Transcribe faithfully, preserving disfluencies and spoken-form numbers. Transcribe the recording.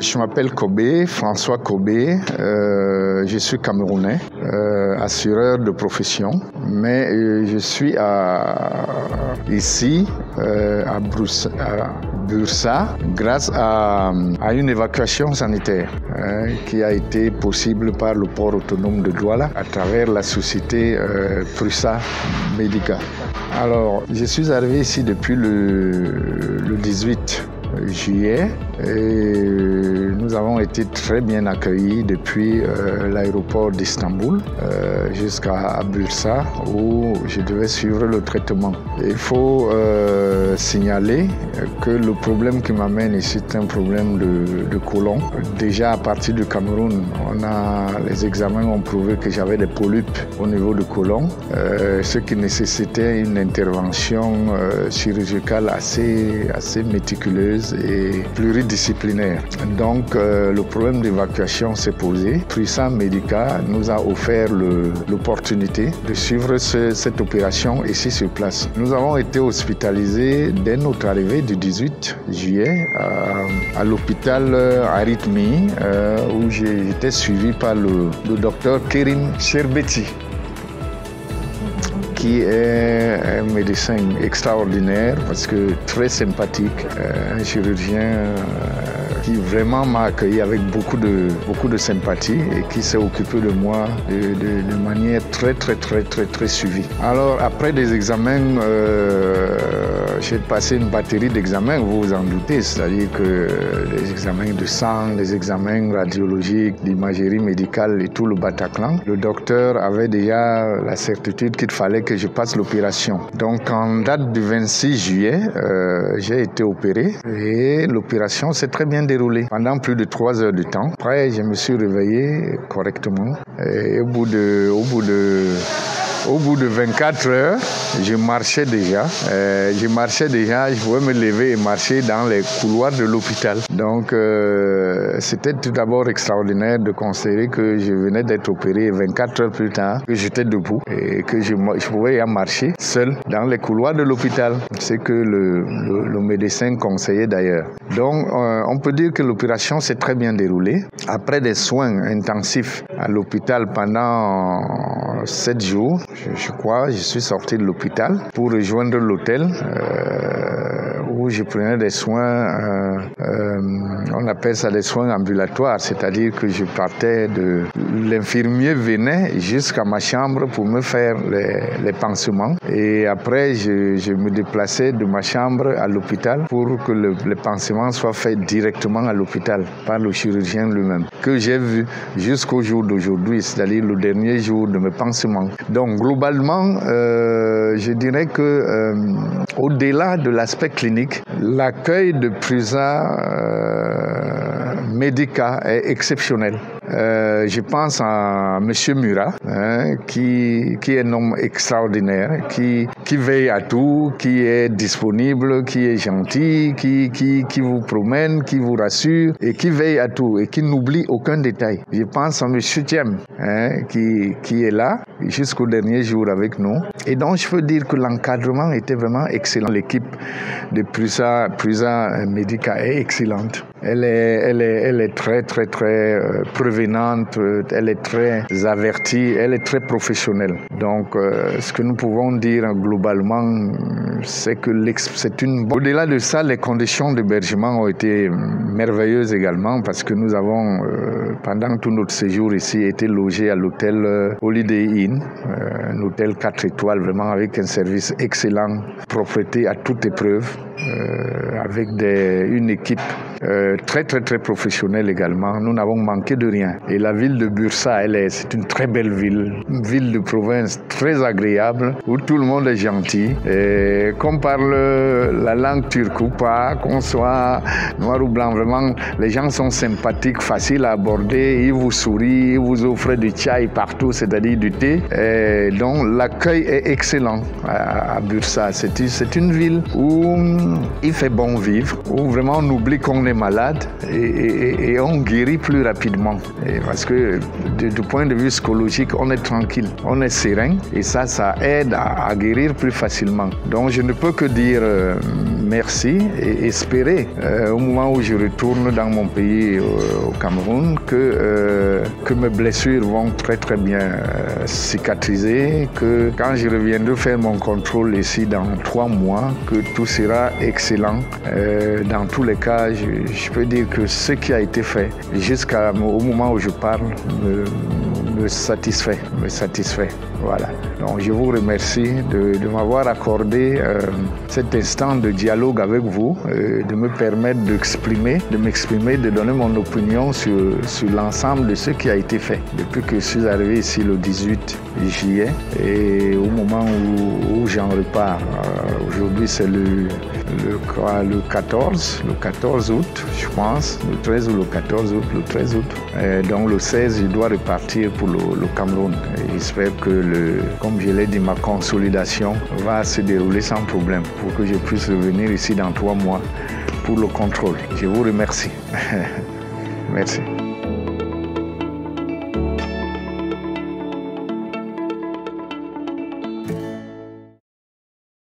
Je m'appelle Kobé, François Kobé. Euh, je suis camerounais, euh, assureur de profession, mais euh, je suis à, ici euh, à, Broussa, à Bursa grâce à, à une évacuation sanitaire hein, qui a été possible par le port autonome de Douala à travers la société euh, Prusa Medica. Alors, je suis arrivé ici depuis le, le dix-huit juillet et nous avons été très bien accueillis depuis euh, l'aéroport d'Istanbul euh, jusqu'à Bursa où je devais suivre le traitement. Et il faut euh, signaler que le problème qui m'amène ici est un problème de, de côlon. Déjà à partir du Cameroun, on a, les examens ont prouvé que j'avais des polypes au niveau du côlon, euh, ce qui nécessitait une intervention euh, chirurgicale assez, assez méticuleuse et pluridisciplinaire. Donc euh, le problème d'évacuation s'est posé. Prusa Medica nous a offert l'opportunité de suivre ce, cette opération ici sur place. Nous avons été hospitalisés dès notre arrivée du dix-huit juillet à, à l'hôpital Arythmie euh, où j'étais suivi par le, le docteur Kerim Sherbeti, qui est un médecin extraordinaire parce que très sympathique, un chirurgien qui vraiment m'a accueilli avec beaucoup de, beaucoup de sympathie et qui s'est occupé de moi de, de, de manière très très très très très suivie. Alors après des examens, euh, j'ai passé une batterie d'examens, vous vous en doutez, c'est-à-dire que les examens de sang, les examens radiologiques, l'imagerie médicale et tout le Bataclan. Le docteur avait déjà la certitude qu'il fallait que je passe l'opération. Donc en date du vingt-six juillet, euh, j'ai été opéré et l'opération s'est très bien déroulée pendant plus de trois heures de temps. Après, je me suis réveillé correctement et au bout de, au bout de Au bout de vingt-quatre heures, je marchais déjà. Euh, je marchais déjà, je pouvais me lever et marcher dans les couloirs de l'hôpital. Donc, euh, c'était tout d'abord extraordinaire de considérer que je venais d'être opéré vingt-quatre heures plus tard, que j'étais debout et que je, je pouvais marcher seul dans les couloirs de l'hôpital. C'est que le, le, le médecin conseillait d'ailleurs. Donc, euh, on peut dire que l'opération s'est très bien déroulée. Après des soins intensifs à l'hôpital pendant sept jours, Je, je crois, je suis sorti de l'hôpital pour rejoindre l'hôtel euh, où je prenais des soins, euh, euh, on appelle ça des soins ambulatoires, c'est-à-dire que je partais de... L'infirmier venait jusqu'à ma chambre pour me faire les, les pansements et après je, je me déplaçais de ma chambre à l'hôpital pour que le, les pansements soient faits directement à l'hôpital par le chirurgien lui-même, que j'ai vu jusqu'au jour d'aujourd'hui, c'est-à-dire le dernier jour de mes pansements. Donc, globalement, euh, je dirais que euh, au-delà de l'aspect clinique, l'accueil de Prusa euh, Medica est exceptionnel. Euh, je pense à M. Murat, hein, qui, qui est un homme extraordinaire, qui, qui veille à tout, qui est disponible, qui est gentil, qui, qui, qui vous promène, qui vous rassure et qui veille à tout et qui n'oublie aucun détail. Je pense à M. Thiem, hein, qui, qui est là jusqu'au dernier jour avec nous. Et donc, je peux dire que l'encadrement était vraiment excellent. L'équipe de Prusa, Prusa Medica est excellente. Elle est, elle est, elle est très, très, très euh, prévenante, elle est très avertie, elle est très professionnelle. Donc, euh, ce que nous pouvons dire globalement, c'est que c'est une... Au-delà de ça, les conditions d'hébergement ont été merveilleuses également parce que nous avons, euh, pendant tout notre séjour ici, été logés à l'hôtel euh, Holiday Inn, euh, un hôtel quatre étoiles, vraiment avec un service excellent, propreté à toute épreuve, euh, avec des, une équipe euh, très très très professionnelle également. Nous n'avons manqué de rien. Et la ville de Bursa, elle est, c'est une très belle ville, une ville de province très agréable où tout le monde est gentil. Et qu'on parle la langue turque ou pas, qu'on soit noir ou blanc, vraiment, les gens sont sympathiques, faciles à aborder, ils vous sourient, ils vous offrent du chai partout, c'est-à-dire du thé. Et donc l'accueil est excellent à, à Bursa. C'est, c'est une ville où il fait bon vivre, où vraiment on oublie qu'on est malade et, et, et on guérit plus rapidement. Et parce que du, du point de vue psychologique, on est tranquille, on est serein et ça, ça aide à, à guérir plus facilement. Donc je ne peux que dire euh, merci et espérer euh, au moment où je retourne dans mon pays, euh, au Cameroun, que, euh, que mes blessures vont très très bien euh, cicatriser, que quand je reviendrai faire mon contrôle ici dans trois mois, que tout sera excellent. Euh, dans tous les cas, je, je peux dire que ce qui a été fait jusqu'au moment où je parle me, me satisfait, me satisfait. Voilà. Donc je vous remercie de, de m'avoir accordé euh, cet instant de dialogue avec vous, euh, de me permettre d'exprimer, de m'exprimer, de donner mon opinion sur, sur l'ensemble de ce qui a été fait depuis que je suis arrivé ici le dix-huit juillet et au moment où, où j'en repars. Euh, aujourd'hui c'est le, le, quoi, le quatorze, le quatorze août, je pense, le treize ou le quatorze août, le treize août. Et donc le seize, je dois repartir pour le, le Cameroun. Et j'espère que, le, comme je l'ai dit, ma consolidation va se dérouler sans problème pour que je puisse revenir ici dans trois mois pour le contrôle. Je vous remercie. Merci.